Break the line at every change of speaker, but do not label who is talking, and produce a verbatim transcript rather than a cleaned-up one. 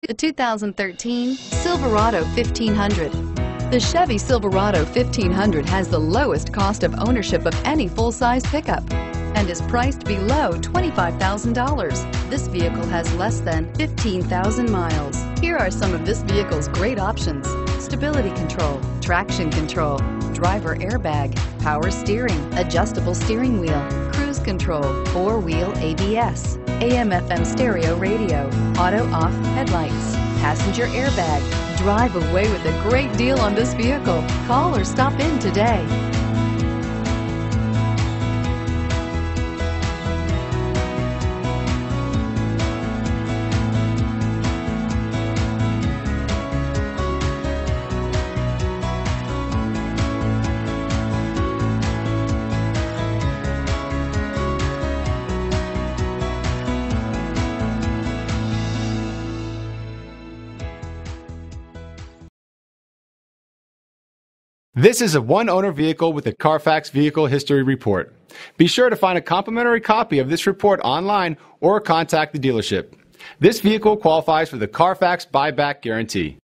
The two thousand thirteen Silverado fifteen hundred. The Chevy Silverado fifteen hundred has the lowest cost of ownership of any full-size pickup and is priced below twenty-five thousand dollars. This vehicle has less than fifteen thousand miles. Here are some of this vehicle's great options: stability control, traction control, driver airbag, power steering, adjustable steering wheel, cruise control, four-wheel A B S, A M F M stereo radio, auto-off headlights, passenger airbag. Drive away with a great deal on this vehicle. Call or stop in today.
This is a one-owner vehicle with a Carfax Vehicle History Report. Be sure to find a complimentary copy of this report online or contact the dealership. This vehicle qualifies for the Carfax Buyback Guarantee.